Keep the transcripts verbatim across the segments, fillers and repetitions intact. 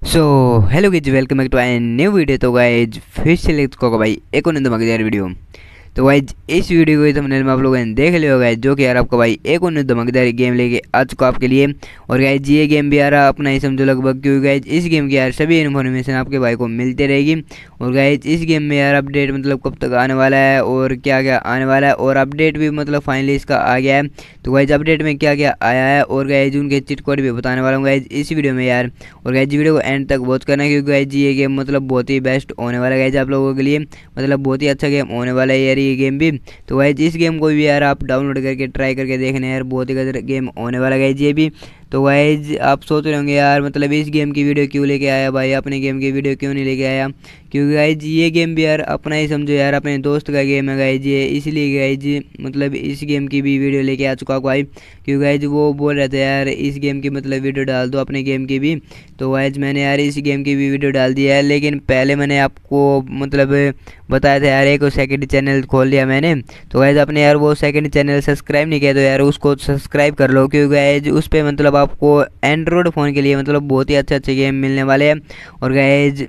So hello guys, welcome back to I new video. तो guys फिर से let's को भाई एक और धमाकेदार वीडियो। तो गाइज इस वीडियो को थंबनेल में आप लोगों ने देख लिया होगा जो कि यार आपको भाई एक और धमाकेदार गेम लेके आ चुका आपके लिए। और गाइज ये गेम भी यार अपना ही समझो लगभग, क्योंकि गाइज इस गेम की यार सभी इन्फॉर्मेशन आपके भाई को मिलती रहेगी। और गाइज इस गेम में यार अपडेट मतलब कब तक आने वाला है और क्या क्या आने वाला है, और अपडेट भी मतलब फाइनली इसका आ गया है। तो गाइज अपडेट में क्या क्या आया है और गाइज उनके चिट कोड भी बताने वाला हूँ गाइज इस वीडियो में यार। और गाइज वीडियो को एंड तक वॉच करना, क्योंकि गाइज ये गेम मतलब बहुत ही बेस्ट होने वाला है गाइज आप लोगों के लिए, मतलब बहुत ही अच्छा गेम होने वाला है यार ये गेम भी। तो गाइज इस गेम को भी यार आप डाउनलोड करके ट्राई करके देखने यार, बहुत ही गजब गेम होने वाला है गाइज ये भी। तो गाइज आप सोच रहे होंगे यार मतलब इस गेम की वीडियो क्यों लेके आया भाई, अपने गेम की वीडियो क्यों नहीं लेके आया, क्योंकि गाइज ये गेम भी यार अपना ही समझो यार, अपने दोस्त का गेम है गाइज ये, इसलिए गाइज मतलब इस गेम की भी वीडियो लेके आ चुका हूँ भाई। क्योंकि गाइज वो बोल रहे थे यार इस गेम की मतलब वीडियो डाल दो अपने गेम की भी। तो गाइज मैंने यार इस गेम की भी वीडियो डाल दी है, लेकिन पहले मैंने आपको मतलब बताया था यार एक सेकंड चैनल खोल लिया मैंने। तो गाइज अपने यार वो सेकंड चैनल सब्सक्राइब नहीं किया तो यार उसको सब्सक्राइब कर लो, क्योंकि गाइज उस पर मतलब आपको एंड्रॉयड फ़ोन के लिए मतलब बहुत ही अच्छे अच्छे गेम मिलने वाले हैं। और गाइज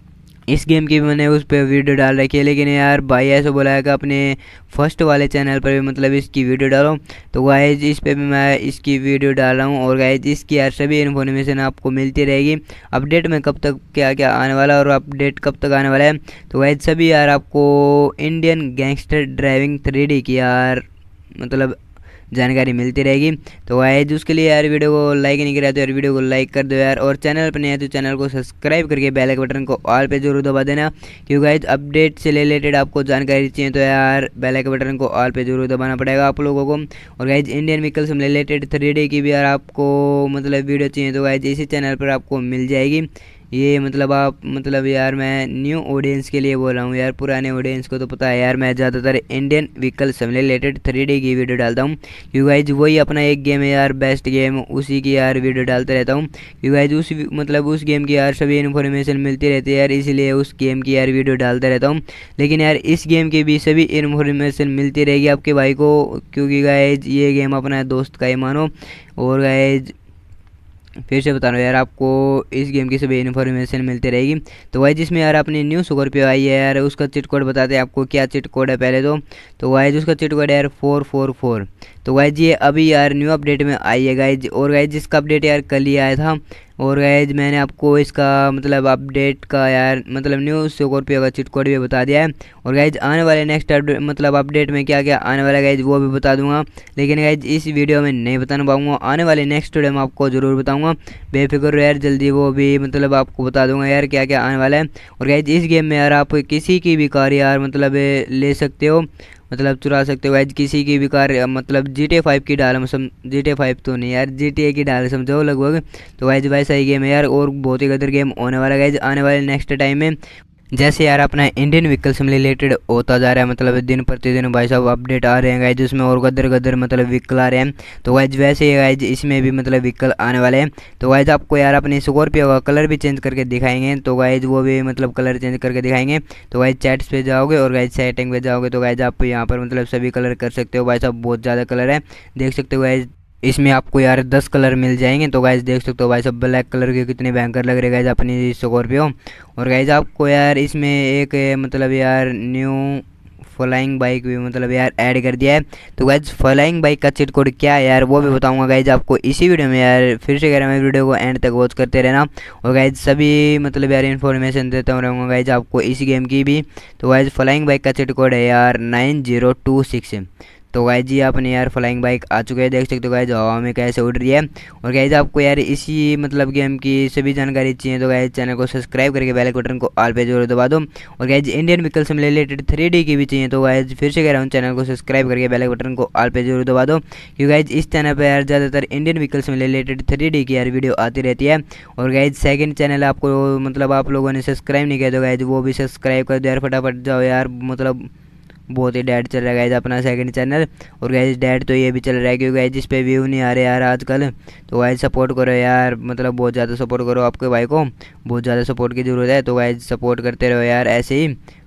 इस गेम की भी मैंने उस पर वीडियो डाल रखी है, लेकिन यार भाई ऐसे बोला है कि अपने फर्स्ट वाले चैनल पर भी मतलब इसकी वीडियो डालो। तो गाइज इस पे भी मैं इसकी वीडियो डाल रहा हूँ। और गाइज इसकी यार सभी इन्फॉर्मेशन आपको मिलती रहेगी, अपडेट में कब तक क्या क्या आने वाला है और अपडेट कब तक आने वाला है। तो गाइज सभी यार आपको Indian gangster driving three D की यार मतलब जानकारी मिलती रहेगी। तो गाइज उसके लिए यार वीडियो को लाइक नहीं करा तो यार वीडियो को लाइक कर दो यार, और चैनल पर नहीं है तो चैनल को सब्सक्राइब करके बेल आइकन बटन को ऑल पे जरूर दबा देना, क्योंकि गाइज अपडेट से रिलेटेड आपको जानकारी चाहिए तो यार बेल आइकन बटन को ऑल पे जरूर दबाना पड़ेगा आप लोगों को। और गाइज इंडियन व्हीकल से रिलेटेड थ्री डी की भी यार आपको मतलब वीडियो चाहिए तो गाइज इसी चैनल पर आपको मिल जाएगी ये। मतलब आप मतलब यार मैं न्यू ऑडियंस के लिए बोल रहा हूँ यार, पुराने ऑडियंस को तो पता है यार मैं ज़्यादातर इंडियन व्हीकल से रिलेटेड थ्री डी की वीडियो डालता हूँ, क्योंकि गाइज वही अपना एक गेम है यार बेस्ट गेम, उसी की यार वीडियो डालता रहता हूँ। क्योंकि गाइज उस मतलब उस गेम की यार सभी इन्फॉर्मेशन मिलती रहती है यार, इसलिए उस गेम की यार वीडियो डालता रहता हूँ। लेकिन यार इस गेम की भी सभी इन्फॉर्मेशन मिलती रहेगी आपके भाई को, क्योंकि गाइज ये गेम अपना दोस्त का ही मानो। और गाइज फिर से बता रहा हूँ यार आपको इस गेम की सभी इन्फॉर्मेशन मिलती रहेगी। तो गाइज जिसमें यार अपनी न्यू स्कॉर्पियो आई है यार, उसका चिट कोड बताते हैं आपको क्या चिट कोड है पहले तो। तो गाइज उसका चिट कोड है यार फोर फोर फोर। तो गाइज ये अभी यार न्यू अपडेट में आई है गाइज, और गाइज जिसका अपडेट यार कल ही आया था। और गाइज मैंने आपको इसका मतलब अपडेट का यार मतलब न्यू स्कॉर्पियो का चिट कोड भी बता दिया है। और गाइज आने वाले नेक्स्ट अपडेट मतलब अपडेट में क्या क्या आने वाला है गाइज वो भी बता दूंगा, लेकिन गाइज इस वीडियो में नहीं बताना पाऊंगा, आने वाले नेक्स्ट वीडियो में आपको ज़रूर बताऊंगा। बेफिक्र रहो यार, जल्दी वो भी मतलब आपको बता दूंगा यार क्या क्या आने वाला है। और गाइज इस गेम में यार आप किसी की भी कार यार मतलब ले सकते हो, मतलब चुरा सकते हो गाइज किसी की भी कार, मतलब जी टी ए फाइव की डाल सम जी टी ए फाइव तो नहीं यार जी टी ए की डाल समझो लगभग। तो गाइज वैसा ही गेम है यार, और बहुत ही गदर गेम होने वाला है गाइज आने वाले नेक्स्ट टाइम में। जैसे यार अपना इंडियन व्हीकल से रिलेटेड होता जा रहा है, मतलब दिन प्रतिदिन भाई साहब अपडेट आ रहे हैं गाइज, उसमें और गदर गदर मतलब व्हीकल आ रहे हैं। तो गाइज वैसे ही गाइज इसमें भी मतलब व्हीकल आने वाले हैं। तो गाइज आपको यार अपनी स्कॉर्पियो का कलर भी चेंज करके दिखाएंगे, तो गाइज वो भी मतलब कलर चेंज करके दिखाएंगे। तो गाइज चैट्स पे जाओगे और गाइज सेटिंग पे जाओगे तो गाइज आप यहाँ पर मतलब सभी कलर कर सकते हो भाई साहब, बहुत ज़्यादा कलर है देख सकते हो गाइज, इसमें आपको यार दस कलर मिल जाएंगे। तो गाइज देख सकते हो भाई सब ब्लैक कलर के कितने भयंकर लग रहे गाइज अपनी स्कॉर्पियो। और गाइज आपको यार इसमें एक मतलब यार न्यू फ्लाइंग बाइक भी मतलब यार ऐड कर दिया है। तो गाइज फ्लाइंग बाइक का चिट कोड क्या है यार वो भी बताऊंगा गाइज आपको इसी वीडियो में यार, फिर से कह रहा हूँ वीडियो को एंड तक वॉच करते रहना। और गाइज सभी मतलब यार इन्फॉर्मेशन देता रहूँगा गाइज आपको इस गेम की भी। तो गाइज फ्लाइंग बाइक का चिट कोड है यार नाइन जीरो टू सिक्स। तो गाइज जी आपने यार फ्लाइंग बाइक आ चुके हैं, देख सकते हो गाइज हवा में कैसे उड़ रही है। और गाइज आपको यार इसी मतलब गेम की सभी जानकारी चाहिए तो गाइज चैनल को सब्सक्राइब करके बेल बटन को ऑल पे जरूर दबा दो। और गाइज इंडियन व्हीकल से रिलेटेड थ्री डी की भी चाहिए तो गाइज फिर से कह रहा हूँ चैनल को सब्सक्राइब करके बेल बटन को ऑल पे जरूर दबा दो, क्योंकि गाइज इस चैनल पर यार ज़्यादातर इंडियन व्हीकल से रिलेटेड थ्री डी की यार वीडियो आती रहती है। और गाइज सेकंड चैनल आपको मतलब आप लोगों ने सब्सक्राइब नहीं किया तो गाइज वो भी सब्सक्राइब कर दो यार, फटाफट जाओ यार, मतलब बहुत ही डैड चल रहा है गाइज अपना सेकंड चैनल। और गाइज डैड तो ये भी चल रहा है क्योंकि गाइज इस पे व्यू नहीं आ रहे यार आजकल। तो गाइज सपोर्ट करो यार, मतलब बहुत ज़्यादा सपोर्ट करो, आपके भाई को बहुत ज़्यादा सपोर्ट की ज़रूरत है। तो गाइज सपोर्ट करते रहो यार ऐसे ही।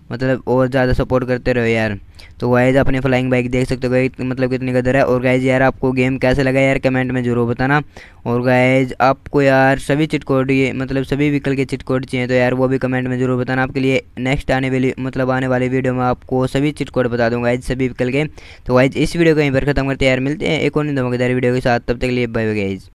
मतलब और ज़्यादा सपोर्ट करते रहो यार। तो गाइज अपनी फ्लाइंग बाइक देख सकते हो गाइज, मतलब कितनी कदर है। और गाइज यार आपको गेम कैसे लगा यार कमेंट में जरूर बताना। और गाइज आपको यार सभी चिट कोड, ये मतलब सभी व्हीकल के चिट कोड चाहिए तो यार वो भी कमेंट में जरूर बताना। आपके लिए नेक्स्ट आने वाली मतलब आने वाली वीडियो में आपको सभी चिट कोड बता दूंगा गाइज सभी व्हीकल के। तो गाइज इस वीडियो को यहीं पर खत्म करते हैं यार, मिलते हैं एक और धमाकेदार वीडियो के साथ, तब तक के लिए बाय बाय गाइज।